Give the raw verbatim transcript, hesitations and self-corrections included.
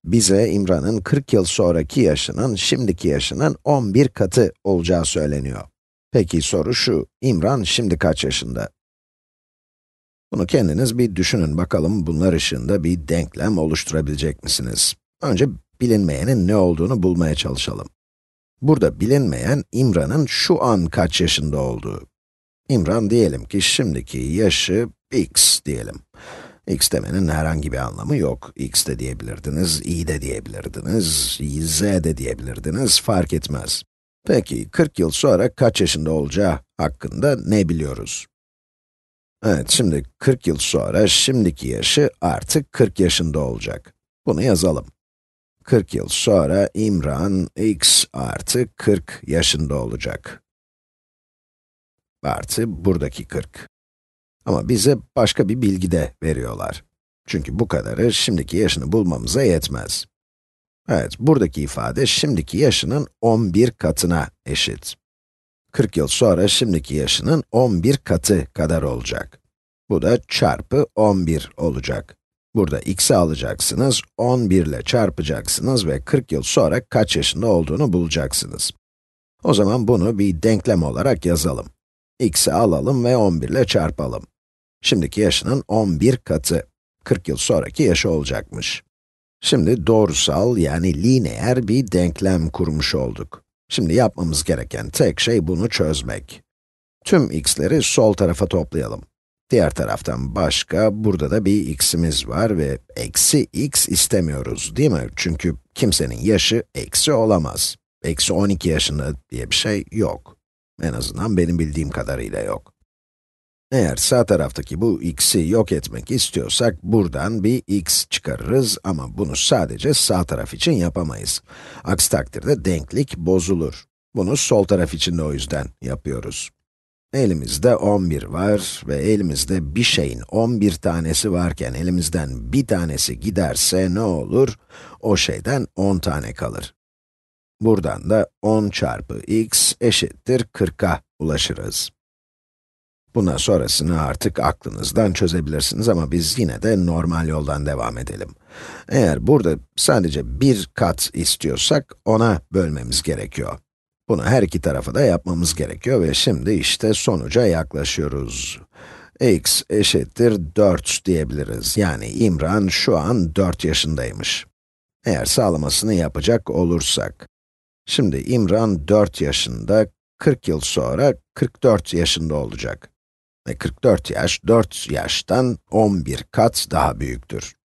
Bize İmran'ın kırk yıl sonraki yaşının şimdiki yaşının on bir katı olacağı söyleniyor. Peki soru şu, İmran şimdi kaç yaşında? Bunu kendiniz bir düşünün bakalım, bunlar ışığında bir denklem oluşturabilecek misiniz? Önce bilinmeyenin ne olduğunu bulmaya çalışalım. Burada bilinmeyen, İmran'ın şu an kaç yaşında olduğu. İmran diyelim ki şimdiki yaşı x diyelim. X demenin herhangi bir anlamı yok. X de diyebilirdiniz, y de diyebilirdiniz, z de diyebilirdiniz, fark etmez. Peki, kırk yıl sonra kaç yaşında olacağı hakkında ne biliyoruz? Evet, şimdi kırk yıl sonra şimdiki yaşı artık kırk yaşında olacak. Bunu yazalım. kırk yıl sonra İmran x artı kırk yaşında olacak. Artı buradaki kırk. Ama bize başka bir bilgi de veriyorlar. Çünkü bu kadarı şimdiki yaşını bulmamıza yetmez. Evet, buradaki ifade şimdiki yaşının on bir katına eşit. kırk yıl sonra şimdiki yaşının on bir katı kadar olacak. Bu da çarpı on bir olacak. Burada x'i alacaksınız, on bir ile çarpacaksınız ve kırk yıl sonra kaç yaşında olduğunu bulacaksınız. O zaman bunu bir denklem olarak yazalım. X'i alalım ve on bir ile çarpalım. Şimdiki yaşının on bir katı, kırk yıl sonraki yaşı olacakmış. Şimdi doğrusal yani lineer bir denklem kurmuş olduk. Şimdi yapmamız gereken tek şey bunu çözmek. Tüm x'leri sol tarafa toplayalım. Diğer taraftan başka, burada da bir x'imiz var ve eksi x istemiyoruz, değil mi? Çünkü kimsenin yaşı eksi olamaz. Eksi on iki yaşında diye bir şey yok. En azından benim bildiğim kadarıyla yok. Eğer sağ taraftaki bu x'i yok etmek istiyorsak, buradan bir x çıkarırız ama bunu sadece sağ taraf için yapamayız. Aksi takdirde denklik bozulur. Bunu sol taraf için de o yüzden yapıyoruz. Elimizde on bir var ve elimizde bir şeyin on bir tanesi varken elimizden bir tanesi giderse ne olur? O şeyden on tane kalır. Buradan da on çarpı x eşittir kırk'a ulaşırız. Bundan sonrasını artık aklınızdan çözebilirsiniz ama biz yine de normal yoldan devam edelim. Eğer burada sadece bir kat istiyorsak, ona bölmemiz gerekiyor. Bunu her iki tarafa da yapmamız gerekiyor ve şimdi işte sonuca yaklaşıyoruz. X eşittir dört diyebiliriz. Yani İmran şu an dört yaşındaymış. Eğer sağlamasını yapacak olursak. Şimdi İmran dört yaşında, kırk yıl sonra kırk dört yaşında olacak. Ve kırk dört yaş, dört yaştan on bir kat daha büyüktür.